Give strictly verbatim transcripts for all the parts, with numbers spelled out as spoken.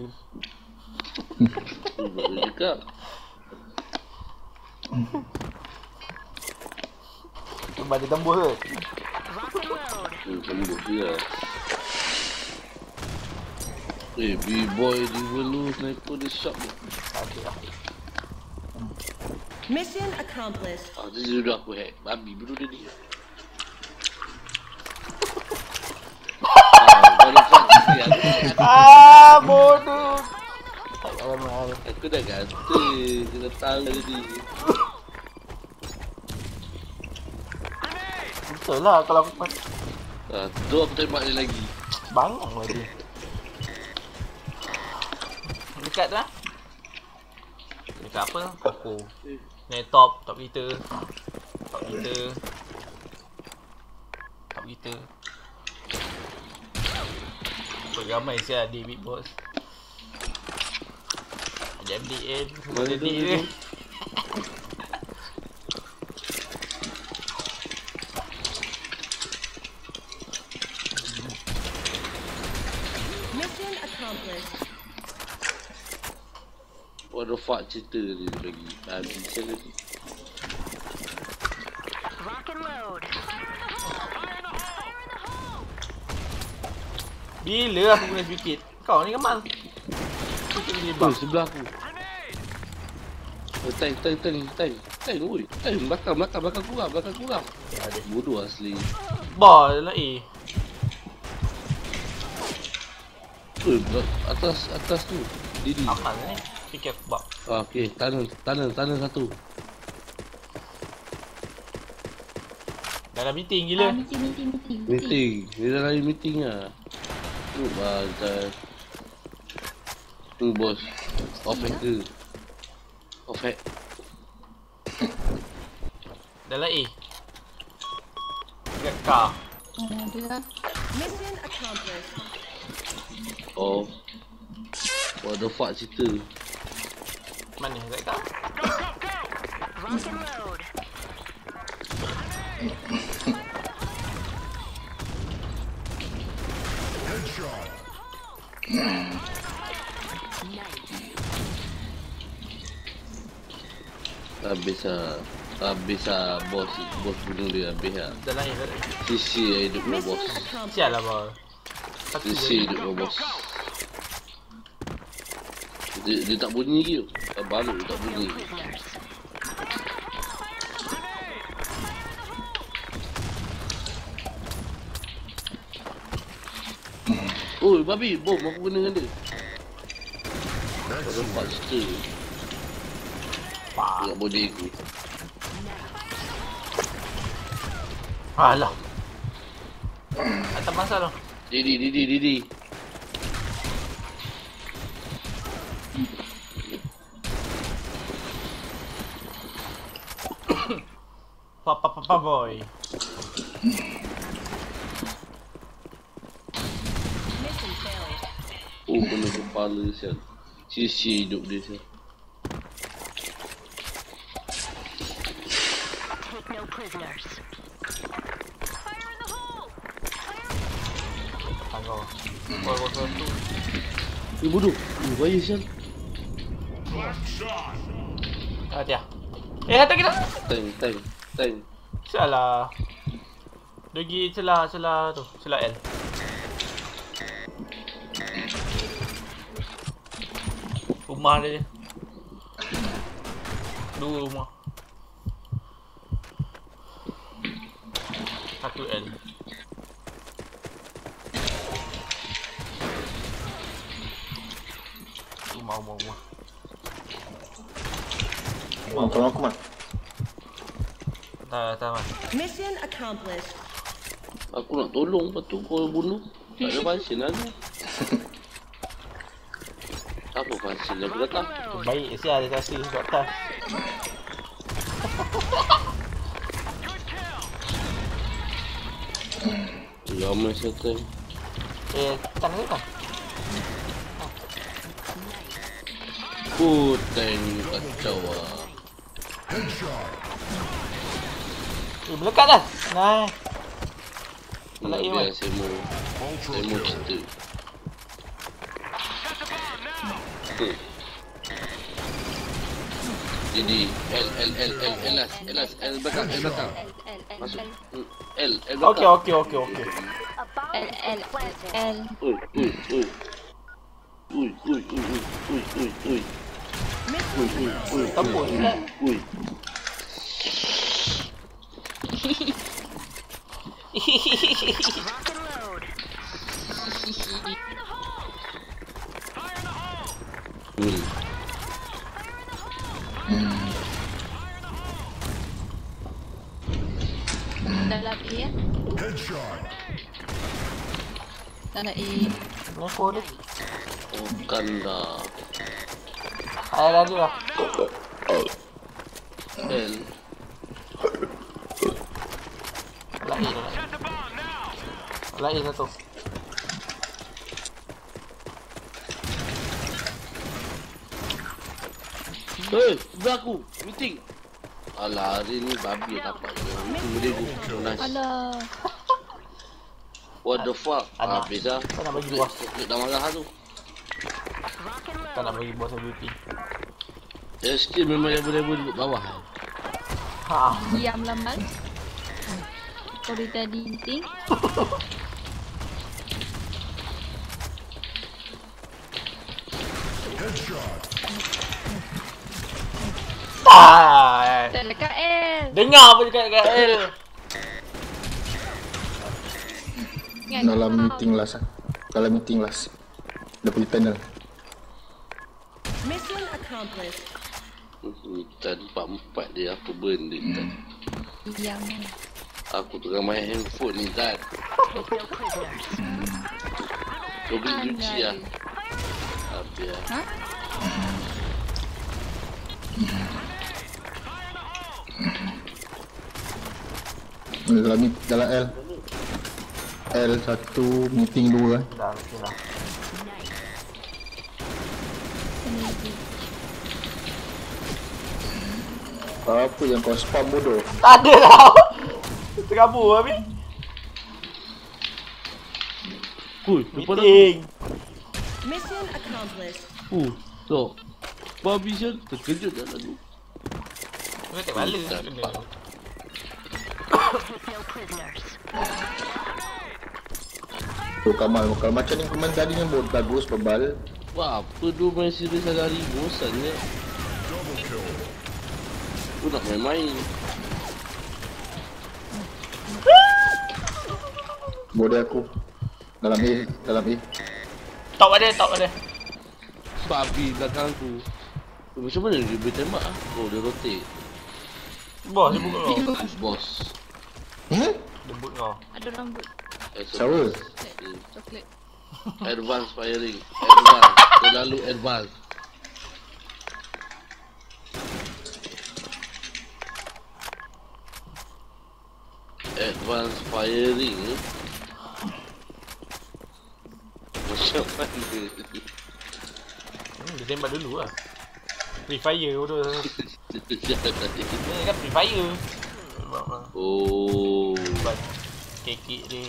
Boleh juga. Sebab dia tembus ke? Hmm, tembus dia. Eh, B-boy di belu sniper dia shot ni. Ada lah. Mission accomplished. Ah, dia sudah aku hack. Babi bulu dia ni. Ah, bodoh. Tak ramai. Aku dah kata kena tahu tadi. Betul lah kalau aku Ah, tu aku tembak dia lagi. bangang lah dia. Dekat tu lah. Dekat apa? Koko. Naik top, top kita. Top kita. Top kita. Apa ramai siap di Big Boss. Ajak M D N. Mana Jadi tu, dia. Mission accomplished. What the fuck cerita dia lagi. Babi macam ni. Rock and load. Bila aku kena sedikit? Kau ni kemal. Sedikit dia Oh, bang. sebelah aku. Oh, tank, tank, tank, tank. Tank, oi. Tank, belakang, belakang, belakang kurang, belakang kurang. Ada. Bodoh asli. Bah, lah A. Oi, atas, atas tu. Didi. Aman ni. Fikir aku bak. Ah, okey, tanah, tanah, tanah satu. Dalam meeting Ah, gila. meeting, meeting, meeting. Meeting. Dia dah lari meeting lah. Tu bagai. Tu bos. Off hack ke? Off hack. Dalam A. Dekat car. Oh, ada lah. Mission accomplished. Oh. What the fuck cerita? Mana? Dekat car? Rock and load. Habis lah. Habis lah bos. Bos bunuh dia habis lah. Dalam A. Dalam A. Sisi lah hidup kau bos. Mission accomplished. Sial lah bol. Satu Sisi je. hidup kau bos. Dia, dia tak bunyi lagi tu. Tak balik dia tak bunyi. Oh, babi, bom aku kena dengan dia. Kau nampak cerita. Pak. Tengok body aku. Alah. Atas masa tu. Didi, Didi, Didi. Papa papa boy. Mission failed. Oh, kena kepala sial. Sia-sia hidup dia sial. Take no prisoners. Tangkau. Boy boy boy tu. Eh, bodoh. Oh, bahaya sial. Hati ah. Eh, hati kita. Tank, tank, tank. Sial lah. Dia pergi celah celah tu. Celah L. Rumah dia. Dua rumah. Satu L. Rumah rumah rumah. Oh, tolong aku mat. Tak tak mas. Mission accomplished. Aku nak tolong, lepas tu kau bunuh. Tak ada function lah tu. Apa function aku datang? Baik sial dia kasih kat atas. Ramai sial. Eh, tak nak tak. Oh, tank kacau lah. Eh, melekat dah. Nah. Nak Lagi biar mana? Semo. Semo cerita. Jadi L L L L L S L S L belakang L belakang. L L L Masuk. L L L Okey, belakang. okey, okey, okey. A bomb L has L been planted. L. Ui, ui, ui. Ui, ui, ui, ui, ui, ui, ui. Ui, ui, ui, Tempur ui, kan? ui. Rock and load. Ui. Dalam A ya. Dalam A. Kenapa dia? Bukan dah. Air lagi lah. L. Lain lah. Lain satu. Hei, sebelah aku. Meeting. Alah, hari ni babi dapat. Meeting boleh go. Nice. Alah. What the fuck? Anak. Habis dah. Tak nak bagi bos. Dia dah marah tu. Rock and Tak nak load. bagi bos beauty. Dia skill memang level-level duduk bawah. Ha. Diam lambat. Kau dah tadi meeting. Ah. Tak dekat L. Dengar apa dekat dekat L. Ingat Dalam kau. meeting last ah. Dalam meeting last. Dah pergi panel. Mission accomplished. Tan empat-empat dia apa benda Tan. Diam. Aku tengah main handphone ni Tan. No prisoners. Kau beli cuci lah. Andai. Habis lah. Ha? Dalam ni dalam L. L satu meeting dua eh. Dah, okey lah. Sendiri. Apa yang kau spam bodoh? Tak ada tau. Terkabur habis. Hui, lupa dah. Meeting. Mission accomplished. Huh, so. Babi sial terkejut dah lalu. Kau tak bala Tak kena. nampak. No prisoners. Tu Kamal, kalau macam ni pemain tadi yang buat bagus, bebal. Wah, apa tu main serius hari bosan je. Aku nak main-main. Bodoh aku. Dalam A, dalam A. Top ada, top ada. Babi belakang aku. Eh, macam mana dia boleh tembak ah? Oh, dia rotate. Bos dia buka kau. Push boss. Hmm? Dia boot kau. Ada rambut. Siapa? Coklat. Advance firing. Advance. Terlalu advance. Advance firing ni. Macam mana? Hmm, dia tembak dulu lah. Free fire tu. Ni kan free fire. Oh. Buat kekik dia.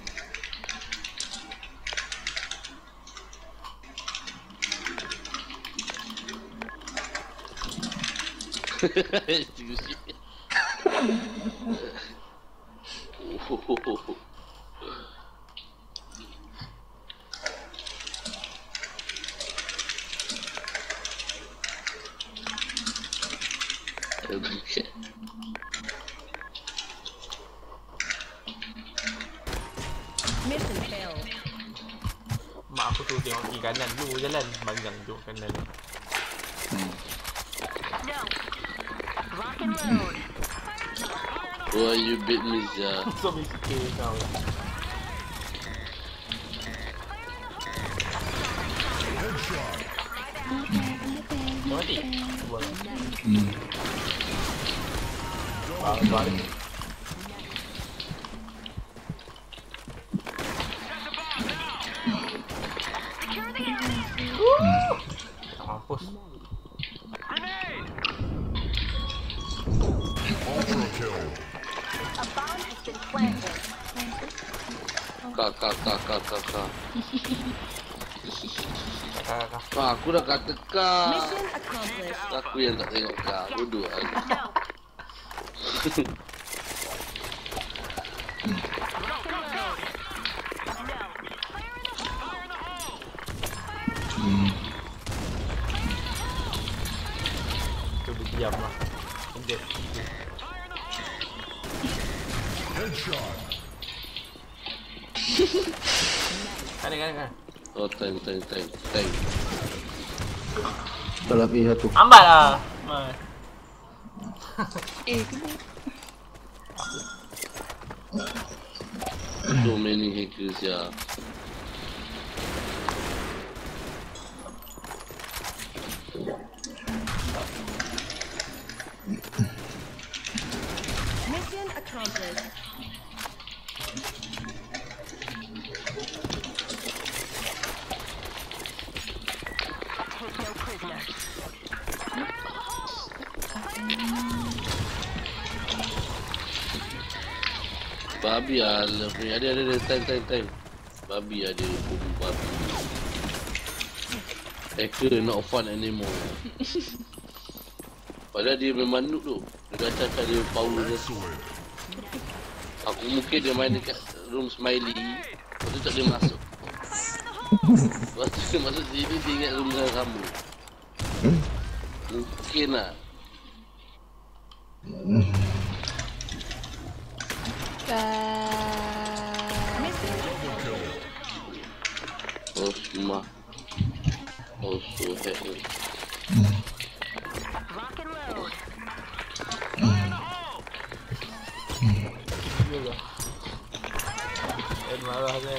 Mission failed. Mak aku tu tengok kiri kanan dulu jalan. Bangang tu kanan. No. Rock and load. Why you beat me, Zah? So miskin kau. Dah mati? Buat. Hmm. Bang, bang. Mampus. A bomb has been planted. Kak, kak, kak, kak, kak, kak. Kakak, kakak. Ah, aku dah kata kau. Mission accomplished. Aku yang tak tengok kau. Bodoh lah. No. Tu berdiam lah. Pendek. Kanan, kanan, kanan. Oh, time, time, time, time. Salah pilih satu. Ambat lah. Mai. Eh, kena. So many hackers ya. Mission accomplished. Take no prisoners. Babi lah. Ada, ada, ada. Time, time, time. Babi ada. Bubu babi. Hacker not fun anymore. Padahal dia memang noob tu. Dia dah cakap dia power dia. Aku mungkin dia main dekat room Smiley. Lepas tu tak boleh masuk. Lepas tu dia masuk sini dia ingat room dengan kamu. Mungkin lah. Oh semua. Oh so heck. Rock and load. Juga. Eh, marah kan.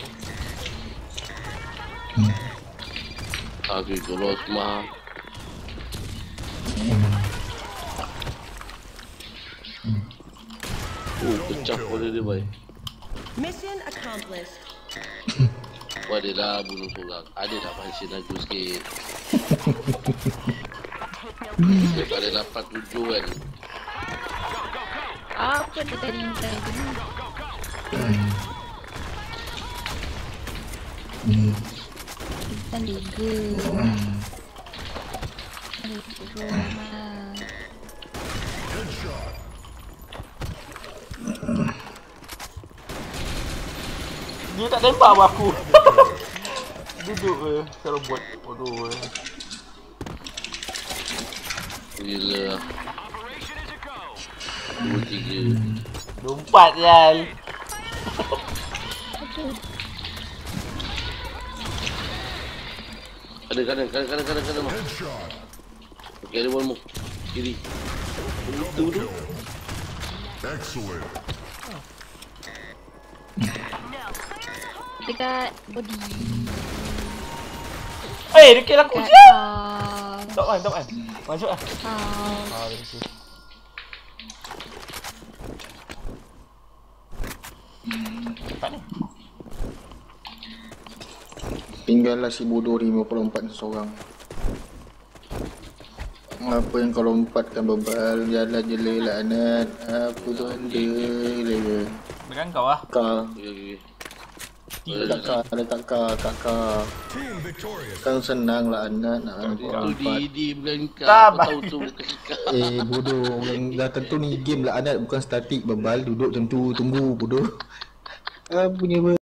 Aku kalau semua. Oh, pecah pada dia baik. Mission accomplished. Wah dia dah bunuh seorang. Ada tak function aku sikit. Daripada lapan tujuh kan. Apa dia tadi minta itu ni? Kita liga. Ada turun lah. Dia tak tembak pun aku. Duduk je. Kalau buat bodoh je. Gila. Dua tiga. Dua empat Jal. Ada kanan, kanan, kanan, kanan, kanan. Okay, ada one more. Kiri. Itu tu. Excellent. Dekat body. Eh, dia kill aku Dekat je. house. Top kan, top kan. Masuk lah. House. Ah, dari situ. Cepat ni. Tinggallah si bodoh lima puluh empat seorang. Apa yang kau lompatkan bebal, jalan je le laknat. Apa tu benda le. Dengan kau lah. Kak, Okay, okay. kakak, ada kakak, kakak. Team victorious. Kan senang lah anak nak Itu lompat. di di bukan kau. Tak, Kau tahu tu bukan kau. Eh bodoh, orang dah tentu ni game lah anak bukan statik bebal, duduk tentu tunggu bodoh. Ah punya